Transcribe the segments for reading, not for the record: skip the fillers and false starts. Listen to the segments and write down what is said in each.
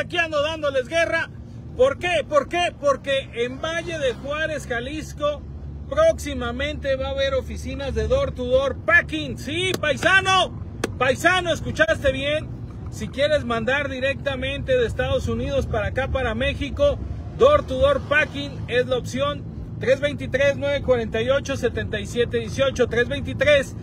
aquí ando dándoles guerra. ¿Por qué? ¿Por qué? Porque en Valle de Juárez, Jalisco, próximamente va a haber oficinas de door to door packing. Sí, paisano, escuchaste bien. Si quieres mandar directamente de Estados Unidos para acá, para México, door to door packing es la opción. 323-948-7718,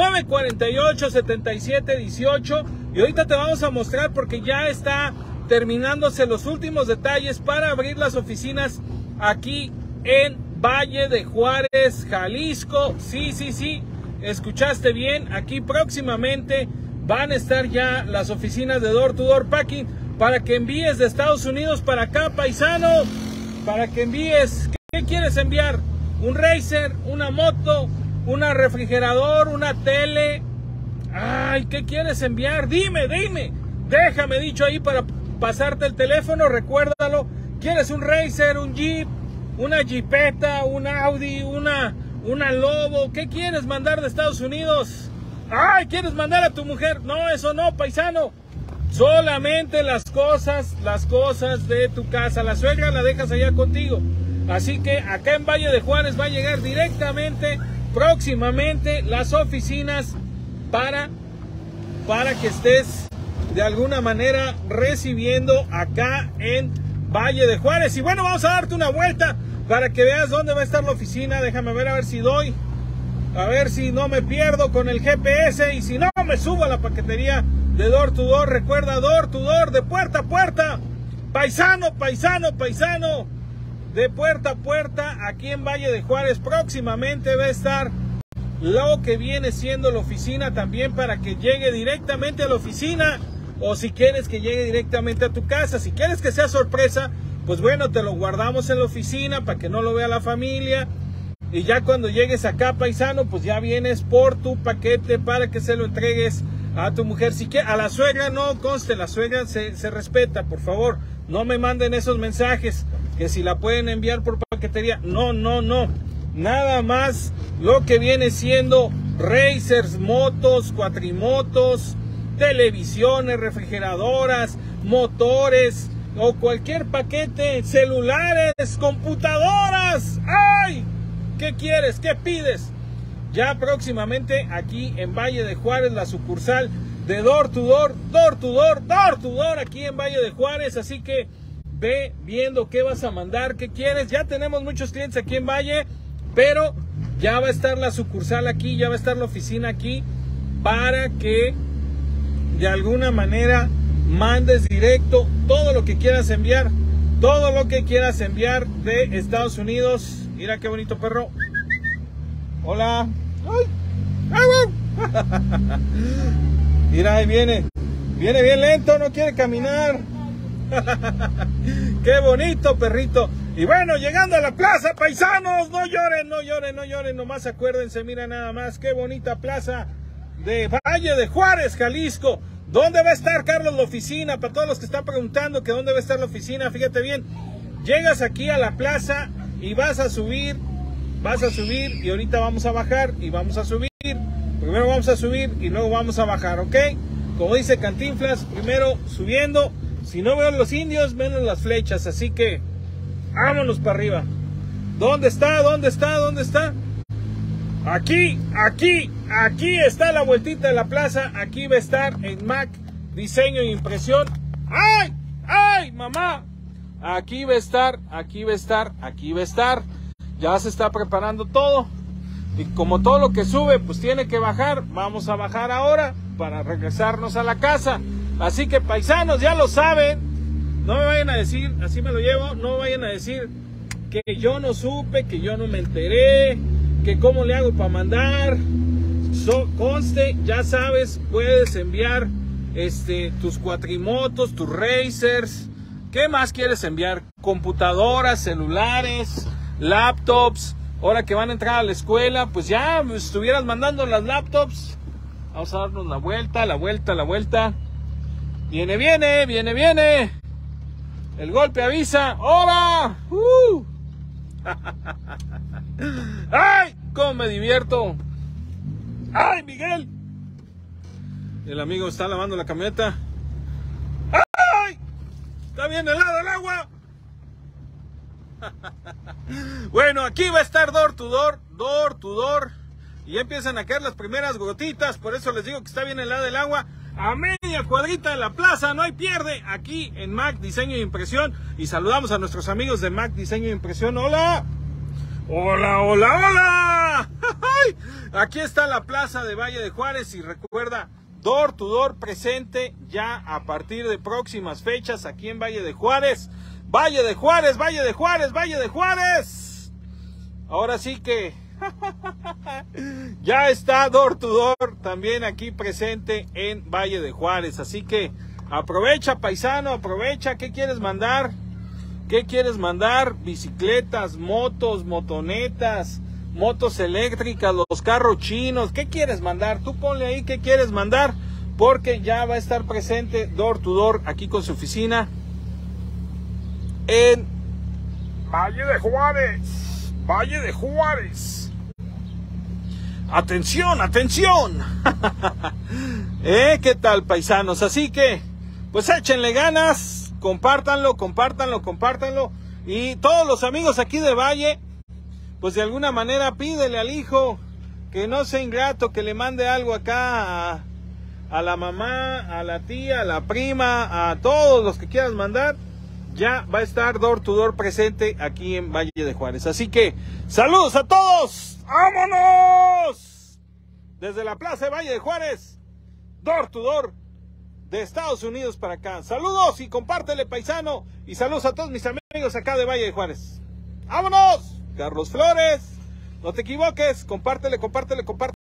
323-948-7718. Y ahorita te vamos a mostrar, porque ya está terminándose los últimos detalles para abrir las oficinas aquí en Valle de Juárez, Jalisco. Sí, escuchaste bien. Aquí próximamente van a estar ya las oficinas de door to door packing para que envíes de Estados Unidos para acá, paisano. Para que envíes. ¿Qué quieres enviar? ¿Un Razer? ¿Una moto? ¿Una refrigerador? ¿Una tele? Ay, ¿qué quieres enviar? Dime. Déjame dicho ahí para pasarte el teléfono, recuérdalo. ¿Quieres un Razer, un Jeep, una Jeepeta, un Audi, una Lobo? ¿Qué quieres mandar de Estados Unidos? Ay, ¿quieres mandar a tu mujer? No, eso no, paisano. Solamente las cosas de tu casa. La suegra la dejas allá contigo. Así que acá en Valle de Juárez va a llegar directamente, próximamente, las oficinas para que estés de alguna manera recibiendo acá en Valle de Juárez. Y bueno, vamos a darte una vuelta para que veas dónde va a estar la oficina. Déjame ver, a ver si doy, a ver si no me pierdo con el GPS, y si no me subo a la paquetería de door to door. Recuerda, door to door, de puerta a puerta, paisano, de puerta a puerta, aquí en Valle de Juárez. Próximamente va a estar lo que viene siendo la oficina también, para que llegue directamente a la oficina, o si quieres que llegue directamente a tu casa. Si quieres que sea sorpresa, pues bueno, te lo guardamos en la oficina para que no lo vea la familia, y ya cuando llegues acá, paisano, pues ya vienes por tu paquete para que se lo entregues a tu mujer. Si quieres, a la suegra no conste, la suegra se respeta, por favor, no me manden esos mensajes que si la pueden enviar por paquetería. No, nada más lo que viene siendo Razers, motos, cuatrimotos, televisiones, refrigeradoras, motores o cualquier paquete, celulares, computadoras. ¡Ay! ¿Qué quieres? ¿Qué pides? Ya próximamente aquí en Valle de Juárez, la sucursal de door to door, aquí en Valle de Juárez. Así que ve viendo qué vas a mandar, qué quieres. Ya tenemos muchos clientes aquí en Valle, pero ya va a estar la sucursal aquí, ya va a estar la oficina aquí, para que de alguna manera mandes directo todo lo que quieras enviar, de Estados Unidos. Mira qué bonito perro. Hola. Ay. Mira, ahí viene bien lento, no quiere caminar. Qué bonito perrito. Y bueno, llegando a la plaza, paisanos, no lloren, nomás acuérdense, mira nada más, qué bonita plaza de Valle de Juárez, Jalisco. ¿Dónde va a estar, Carlos, la oficina? Para todos los que están preguntando que dónde va a estar la oficina, fíjate bien, llegas aquí a la plaza y vas a subir, y ahorita vamos a bajar y vamos a subir. Primero vamos a subir y luego vamos a bajar, ¿ok? Como dice Cantinflas, primero subiendo. Si no veo los indios, menos las flechas. Así que vámonos para arriba. ¿Dónde está? Aquí está la vueltita de la plaza. Aquí va a estar en Mac Diseño e Impresión. ¡Ay, mamá! Aquí va a estar. Ya se está preparando todo. Y como todo lo que sube, pues tiene que bajar. Vamos a bajar ahora para regresarnos a la casa. Así que, paisanos, ya lo saben. No me vayan a decir, así me lo llevo, no vayan a decir que yo no supe, que yo no me enteré, que cómo le hago para mandar. Conste, ya sabes, puedes enviar tus cuatrimotos, tus Razers. ¿Qué más quieres enviar? Computadoras, celulares, laptops. Ahora que van a entrar a la escuela, pues ya estuvieras mandando las laptops. Vamos a darnos la vuelta. Viene. El golpe avisa. ¡Hola! ¡Ay! ¡Cómo me divierto! ¡Ay, Miguel! El amigo está lavando la camioneta. ¡Ay! Está bien helado el agua. Bueno, aquí va a estar door to door. Y ya empiezan a caer las primeras gotitas. Por eso les digo que está bien helada el agua. A media cuadrita de la plaza, no hay pierde. Aquí en Mac Diseño e Impresión. Y saludamos a nuestros amigos de Mac Diseño e Impresión. ¡Hola! ¡Hola, hola, hola! Aquí está la plaza de Valle de Juárez. Y recuerda, door to door presente ya a partir de próximas fechas aquí en Valle de Juárez. Valle de Juárez, Valle de Juárez, Valle de Juárez. Ahora sí que ya está door to door también aquí presente en Valle de Juárez. Así que aprovecha, paisano, aprovecha. ¿Qué quieres mandar? ¿Qué quieres mandar? Bicicletas, motos, motonetas, motos eléctricas, los carros chinos. ¿Qué quieres mandar? Tú ponle ahí qué quieres mandar, porque ya va a estar presente door to door aquí con su oficina en Valle de Juárez. Valle de Juárez. Atención, atención. ¿Qué tal, paisanos? Así que, pues échenle ganas, compártanlo. Y todos los amigos aquí de Valle, pues de alguna manera pídele al hijo que no sea ingrato, que le mande algo acá a la mamá, a la tía, a la prima, a todos los que quieras mandar. Ya va a estar door to door presente aquí en Valle de Juárez. Así que, saludos a todos. ¡Vámonos! Desde la plaza de Valle de Juárez, door to door de Estados Unidos para acá. Saludos y compártele, paisano. Y saludos a todos mis amigos acá de Valle de Juárez. ¡Vámonos! Carlos Flores, no te equivoques. Compártele.